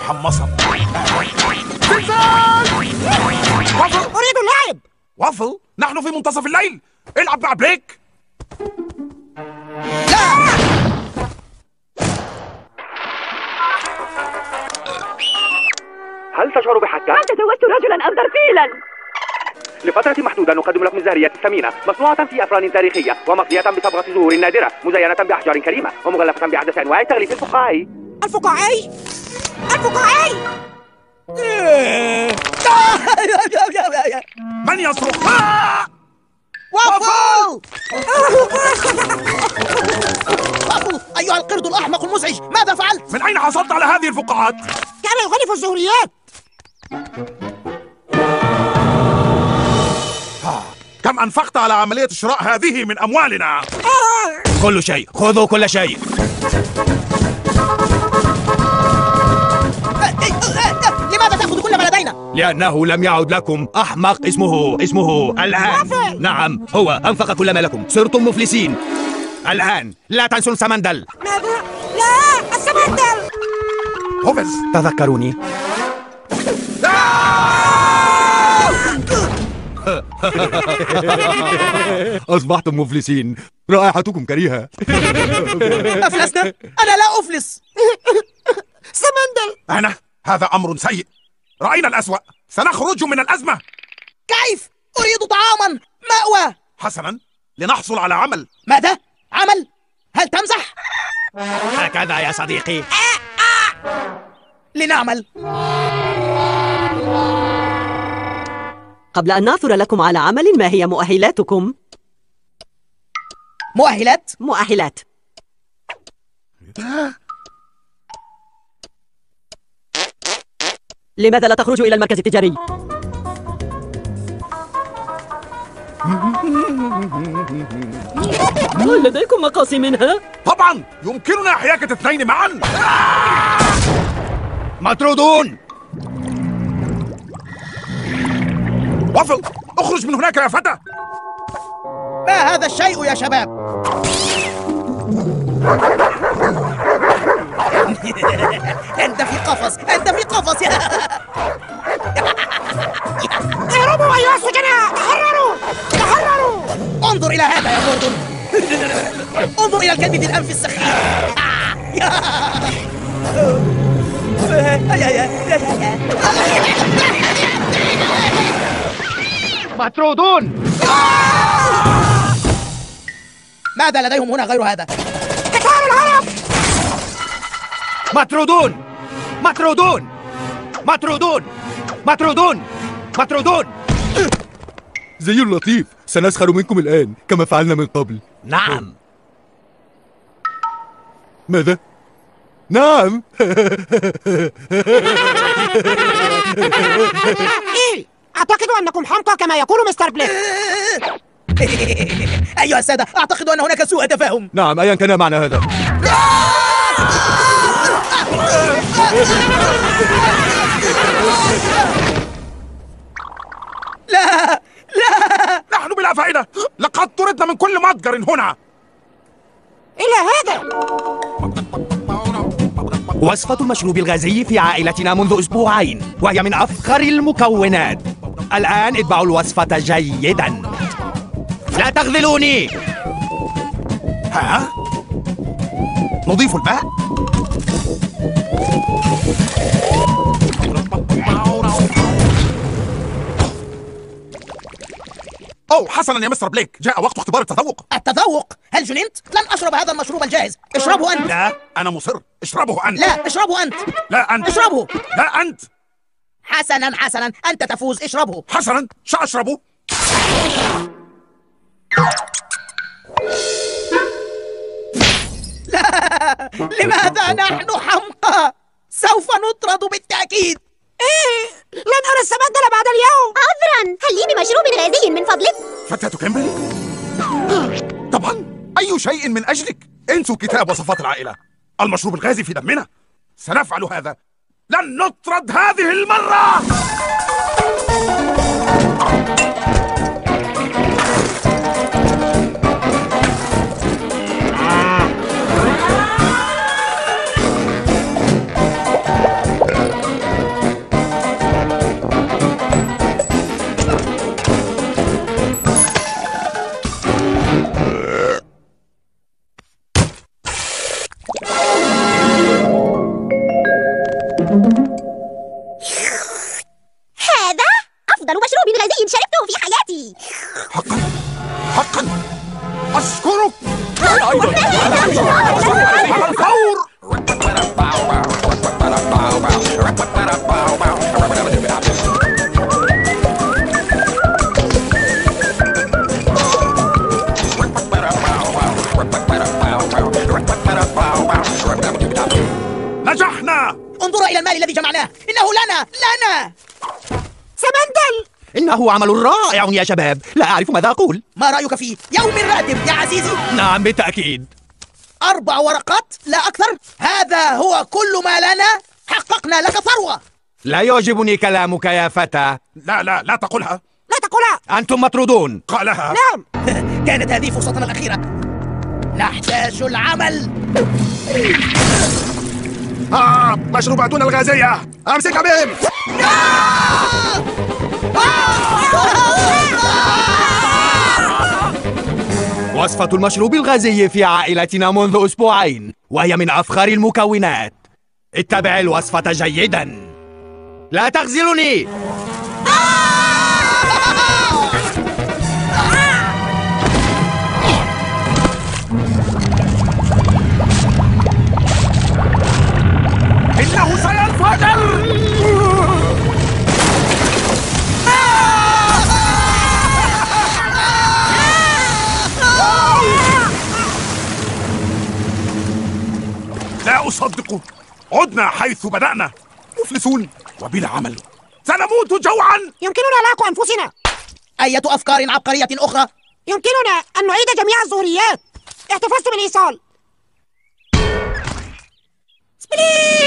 محمصة. زلزال! وافل! أريد اللعب. وافل، نحن في منتصف الليل، العب مع بليك. لا! هل تشعر بحكة؟ هل تزوجت رجلا أم ترسيلا؟ لفترة محدودة نقدم لكم الزهرية الثمينة مصنوعة في أفران تاريخية ومقضية بصبغة زهور نادرة مزينة بأحجار كريمة ومغلفة بعدة أنواع التغليف الفقاعي. الفقاعي؟ الفقاعي! من يصرخ؟ وافل! وافل! أيها القرد الأحمق المزعج، ماذا فعلت؟ من أين حصلت على هذه الفقاعات؟ كان يغلف الزهريات. كم أنفقت على عملية شراء هذه من أموالنا؟ كل شيء، خذوا كل شيء. لماذا تأخذ كل ما لدينا؟ لأنه لم يعد لكم أحمق اسمه الآن. نعم، هو أنفق كل ما لكم، صرتم مفلسين. الآن لا تنسوا السمندل. ماذا؟ لا، السمندل! هوفز، تذكروني. أصبحتم مفلسين، رائحتكم كريهة. أفلسنا؟ أنا لا أفلس. سمندل! هذا أمر سيء. رأينا الأسوأ، سنخرج من الأزمة. كيف؟ أريد طعاما، مأوى. حسنا، لنحصل على عمل. ماذا؟ عمل؟ هل تمزح؟ هكذا يا صديقي. لنعمل. قبل أن نعثر لكم على عمل، ما هي مؤهلاتكم؟ مؤهلات؟ مؤهلات. لماذا لا تخرجوا إلى المركز التجاري؟ هل لديكم مقاصي منها؟ طبعا، يمكننا حياكة الاثنين معا. مطرودون. وافل، اخرج من هناك يا فتى. ما هذا الشيء يا شباب؟ أنت في قفص، أنت في قفص. اهربوا أيها السجناء، تحرروا تحرروا. انظر إلى هذا يا جوردون. انظر إلى الكلب ذي الأنف السخيف. مطرودون. ماذا لديهم هنا غير هذا؟ قتال الهرب. مطرودون. مطرودون. مطرودون. مطرودون. مطرودون. زي اللطيف، سنسخر منكم الآن كما فعلنا من قبل. نعم. ماذا؟ نعم. إيه؟ أعتقد أنكم حمقى كما يقول مستر بليك. أيها السادة، أعتقد أن هناك سوء تفاهم. نعم، أيا كان معنى هذا. لا لا، نحن بلا فائدة، لقد طردنا من كل متجر هنا. إلى هذا. وصفة المشروب الغازي في عائلتنا منذ أسبوعين، وهي من أفخر المكونات. الآن اتبعوا الوصفة جيدا. لا تخذلوني. ها؟ نضيف الماء. أوه، حسنا يا مستر بليك، جاء وقت اختبار التذوق. التذوق؟ هل جننت؟ لن أشرب هذا المشروب الجاهز. اشربه أنت. لا، أنا مصر. اشربه أنت. لا، اشربه أنت. لا أنت. اشربه. لا أنت. حسنا حسنا، أنت تفوز، اشربه. حسنا، سأشربه. لا، لماذا نحن حمقى؟ سوف نطرد بالتأكيد. إيه، لن أرى السمندل بعد اليوم. عذرا، هل لي بمشروب غازي من فضلك؟ فتاة كيمبرلي؟ طبعا، أي شيء من أجلك. انسوا كتاب وصفات العائلة. المشروب الغازي في دمنا. سنفعل هذا. لن نطرد هذه المرة. على الفور. نجحنا. انظروا إلى المال الذي جمعناه، إنه لنا. سمندل! إنه عمل رائع يا شباب، لا أعرف ماذا أقول. ما رأيك في يوم راتب يا عزيزي؟ نعم بالتأكيد. 4 ورقات لا أكثر. هذا هو كل ما لنا. حققنا لك ثروة. لا يعجبني كلامك يا فتى. لا تقلها. لا تقولها. أنتم مطرودون. قالها. نعم. كانت هذه فرصتنا الأخيرة. نحتاج العمل. مشروباتنا الغازية، أمسك بهم. وصفة المشروب الغازي في عائلتنا منذ أسبوعين، وهي من أفخر المكونات. اتبع الوصفة جيدا. لا تخذلني. إنه سينفجر. لا أصدق. عدنا حيث بدأنا، مفلسون وبلا عمل، سنموت جوعا. يمكننا لاك أنفسنا. أية أفكار عبقرية أخرى؟ يمكننا أن نعيد جميع الظهريات. احتفظت بالإيصال. سبليت!